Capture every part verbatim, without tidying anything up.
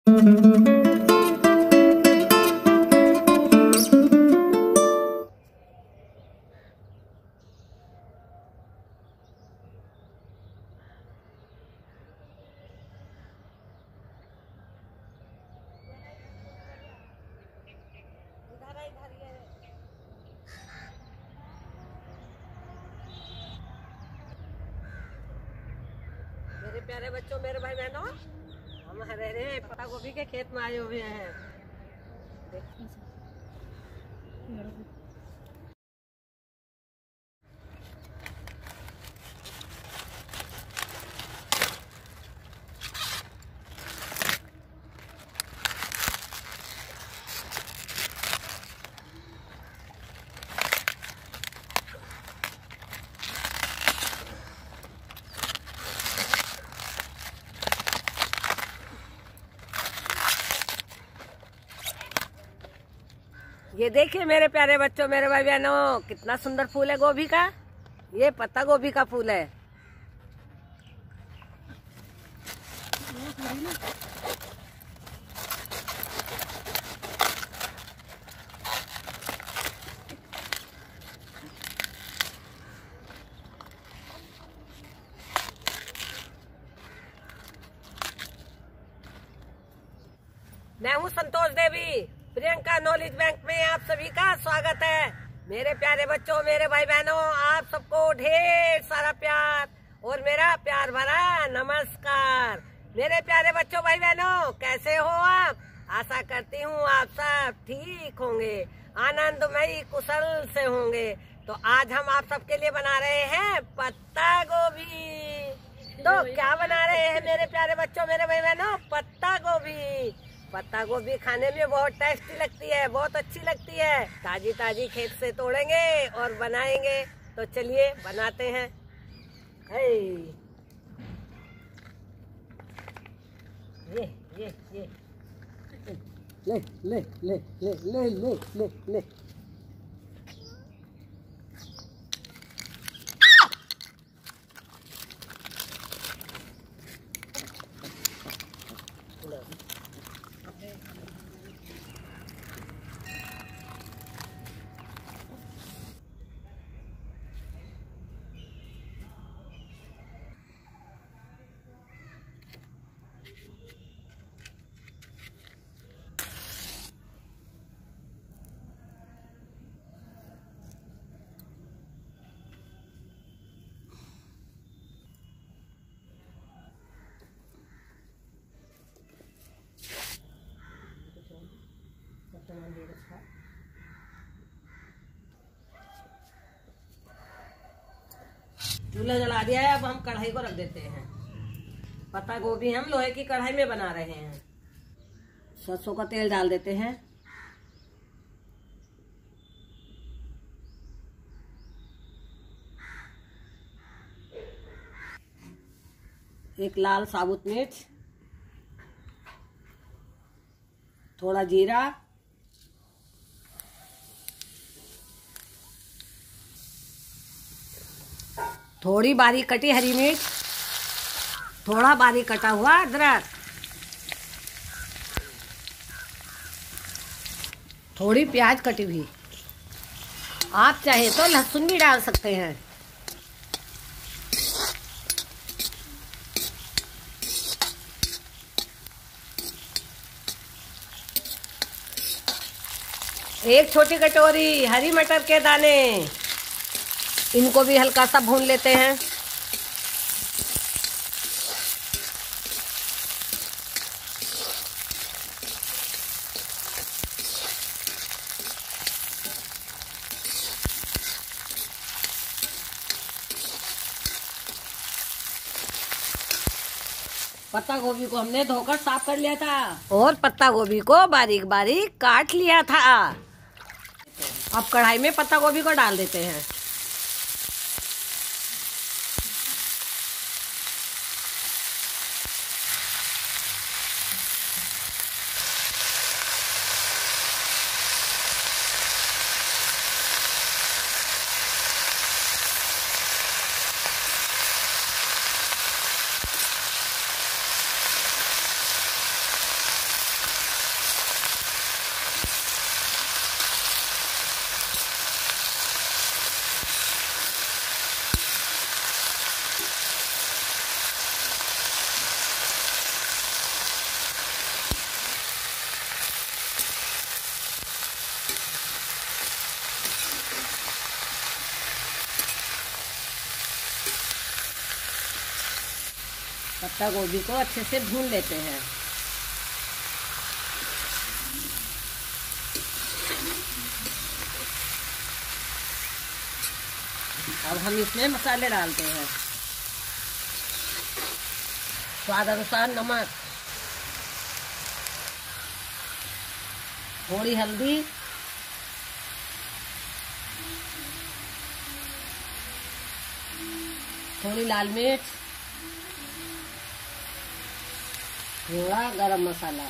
मेरे प्यारे बच्चों, मेरे भाई बहनों, हम हरे हरे पत्ता गोभी के खेत में आए हुए हैं। ये देखिए मेरे प्यारे बच्चों, मेरे भाई बहनों, कितना सुंदर फूल है गोभी का। ये पत्ता गोभी का फूल है। मैं हूँ संतोष देवी। प्रियंका नॉलेज बैंक में आप सभी का स्वागत है। मेरे प्यारे बच्चों, मेरे भाई बहनों, आप सबको ढेर सारा प्यार और मेरा प्यार भरा नमस्कार। मेरे प्यारे बच्चों, भाई बहनों, कैसे हो आप? आशा करती हूँ आप सब ठीक होंगे, आनंदमयी कुशल से होंगे। तो आज हम आप सबके लिए बना रहे हैं पत्ता गोभी। तो क्या बना रहे हैं मेरे प्यारे बच्चों, मेरे भाई बहनों? पत्ता गोभी। पत्ता गोभी खाने में बहुत टेस्टी लगती है, बहुत अच्छी लगती है। ताजी ताजी खेत से तोड़ेंगे और बनाएंगे। तो चलिए बनाते हैं। ये ये ये ले ले ले ले ले ले ले ले चूल्हा जला दिया है। अब हम कढ़ाई को रख देते हैं। पत्ता गोभी हम लोहे की कढ़ाई में बना रहे हैं। सरसों का तेल डाल देते हैं। एक लाल साबुत मिर्च, थोड़ा जीरा, थोड़ी बारीक कटी हरी मिर्च, थोड़ा बारीक कटा हुआ अदरक, थोड़ी प्याज कटी हुई। आप चाहे तो लहसुन भी डाल सकते हैं। एक छोटी कटोरी हरी मटर के दाने, इनको भी हल्का सा भून लेते हैं। पत्ता गोभी को हमने धोकर साफ कर लिया था और पत्ता गोभी को बारीक बारीक काट लिया था। अब कढ़ाई में पत्ता गोभी को डाल देते हैं। पत्ता गोभी को अच्छे से भून लेते हैं। अब हम इसमें मसाले डालते हैं। स्वाद अनुसार नमक, थोड़ी हल्दी, थोड़ी लाल मिर्च, थोड़ा गरम मसाला।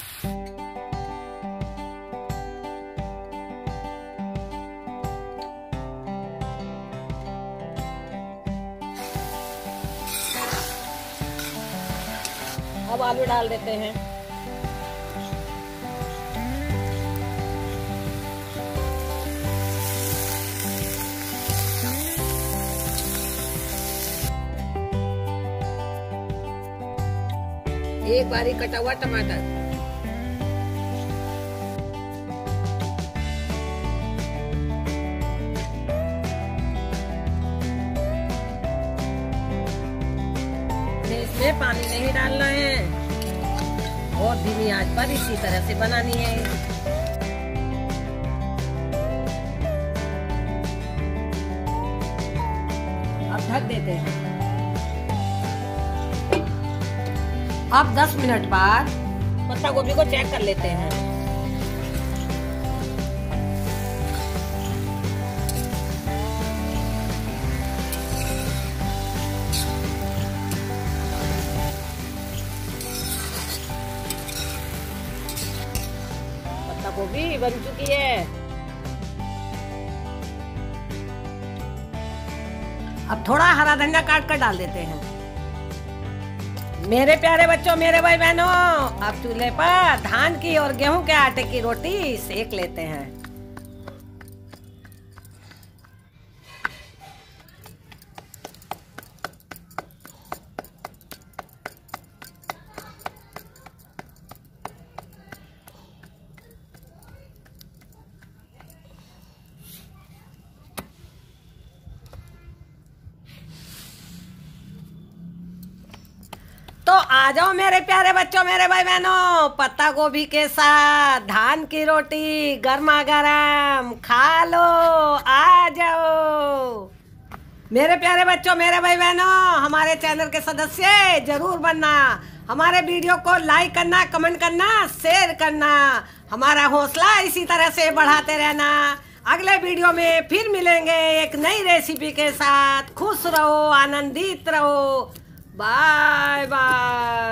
अब आलू डाल देते हैं। एक बारीक कटा हुआ टमाटर, इसमें पानी नहीं डालना है और धीमी आंच पर इसी तरह से बनानी है। अब ढक देते हैं। अब दस मिनट बाद पत्ता गोभी को चेक कर लेते हैं। पत्ता गोभी बन चुकी है। अब थोड़ा हरा धनिया काट कर डाल देते हैं। मेरे प्यारे बच्चों, मेरे भाई बहनों, अब चूल्हे पर धान की और गेहूं के आटे की रोटी सेक लेते हैं। तो आ जाओ मेरे प्यारे बच्चों, मेरे भाई बहनों, पत्ता गोभी के साथ धान की रोटी गर्मा गर्म खा लो। आ जाओ मेरे प्यारे बच्चों, मेरे भाई बहनों, हमारे चैनल के सदस्य जरूर बनना। हमारे वीडियो को लाइक करना, कमेंट करना, शेयर करना। हमारा हौसला इसी तरह से बढ़ाते रहना। अगले वीडियो में फिर मिलेंगे एक नई रेसिपी के साथ। खुश रहो, आनंदित रहो। Bye bye.